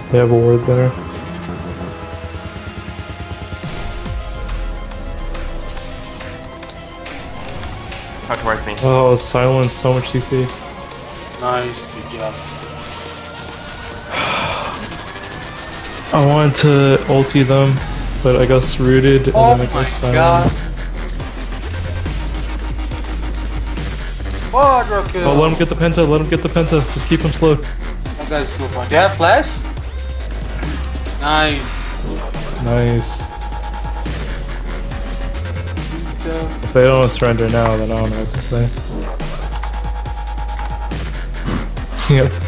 They have a ward there. Talk towards me. Oh, silence, so much CC. Nice, good job. I wanted to ulti them, but I got rooted and then I got silenced. Quadra kill. Oh, let him get the penta, let him get the penta. Just keep him slow. That guy's still fine. Do you have flash? Nice. Nice. If they don't surrender now, then I don't know what to say. Yep.